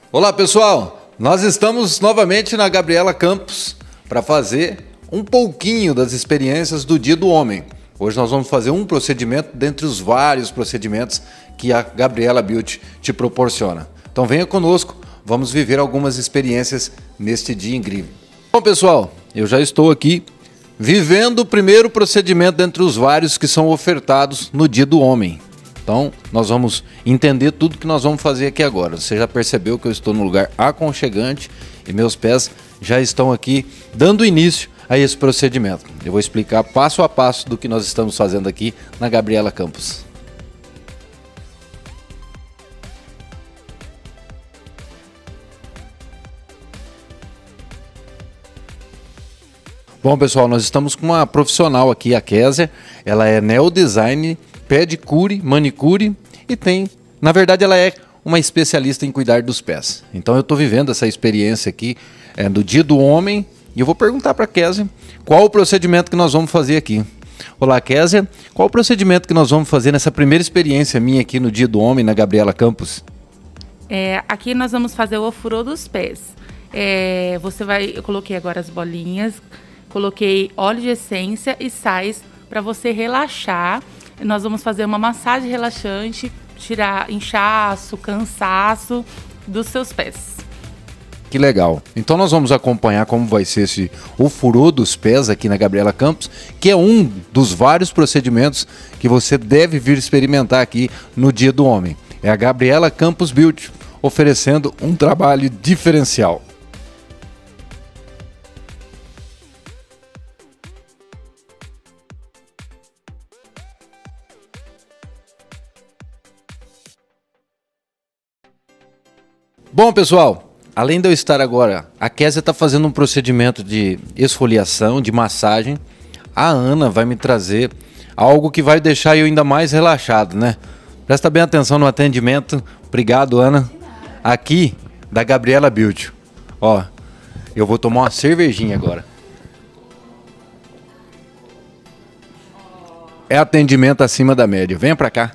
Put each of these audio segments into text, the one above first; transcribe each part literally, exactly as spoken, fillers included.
Olá pessoal, nós estamos novamente na Gabriela Campos para fazer um pouquinho das experiências do Dia do Homem. Hoje nós vamos fazer um procedimento dentre os vários procedimentos que a Gabriela Beauty te proporciona. Então venha conosco, vamos viver algumas experiências neste dia incrível. Bom pessoal, eu já estou aqui vivendo o primeiro procedimento dentre os vários que são ofertados no Dia do Homem. Então, nós vamos entender tudo que nós vamos fazer aqui agora. Você já percebeu que eu estou num lugar aconchegante e meus pés já estão aqui dando início a esse procedimento. Eu vou explicar passo a passo do que nós estamos fazendo aqui na Gabriela Campos. Bom pessoal, nós estamos com uma profissional aqui, a Kézia. Ela é neodesign, pedicure, manicure e tem, na verdade ela é uma especialista em cuidar dos pés. Então eu estou vivendo essa experiência aqui é, do Dia do Homem e eu vou perguntar para a Kézia qual o procedimento que nós vamos fazer aqui. Olá Kézia, qual o procedimento que nós vamos fazer nessa primeira experiência minha aqui no Dia do Homem na Gabriela Campos? É, aqui nós vamos fazer o ofurô dos pés. É, você vai, eu coloquei agora as bolinhas, coloquei óleo de essência e sais para você relaxar. Nós vamos fazer uma massagem relaxante, tirar inchaço, cansaço dos seus pés. Que legal. Então nós vamos acompanhar como vai ser esse ofurô dos pés aqui na Gabriela Campos, que é um dos vários procedimentos que você deve vir experimentar aqui no Dia do Homem. É a Gabriela Campos Beauty oferecendo um trabalho diferencial. Bom pessoal, além de eu estar agora, a Kézia está fazendo um procedimento de esfoliação, de massagem. A Ana vai me trazer algo que vai deixar eu ainda mais relaxado, né? Presta bem atenção no atendimento. Obrigado, Ana. Aqui da Gabriela Beauty. Ó, eu vou tomar uma cervejinha agora. É atendimento acima da média. Venha pra cá.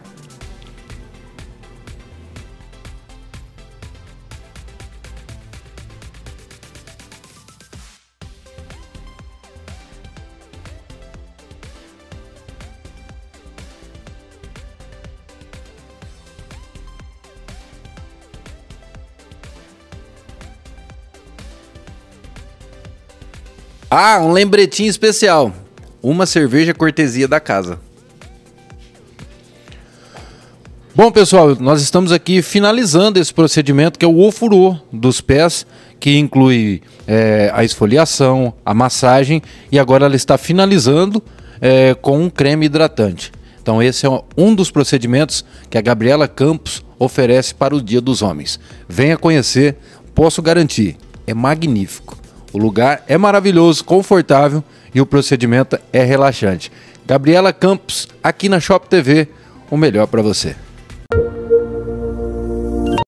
Ah, um lembretinho especial. Uma cerveja cortesia da casa. Bom, pessoal, nós estamos aqui finalizando esse procedimento que é o ofurô dos pés, que inclui é, a esfoliação, a massagem e agora ela está finalizando é, com um creme hidratante. Então esse é um dos procedimentos que a Gabriela Campos oferece para o Dia dos Homens. Venha conhecer, posso garantir, é magnífico. O lugar é maravilhoso, confortável e o procedimento é relaxante. Gabriela Campos, aqui na Shop T V, o melhor para você.